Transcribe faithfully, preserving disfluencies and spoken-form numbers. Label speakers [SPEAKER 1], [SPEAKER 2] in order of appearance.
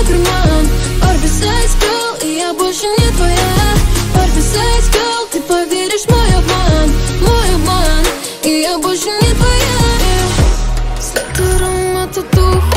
[SPEAKER 1] карман. Барби Size Girl, и я больше не твоя. Барби Size Girl, ты поверишь в мой обман, мой обман, и я больше не твоя. След аромата духа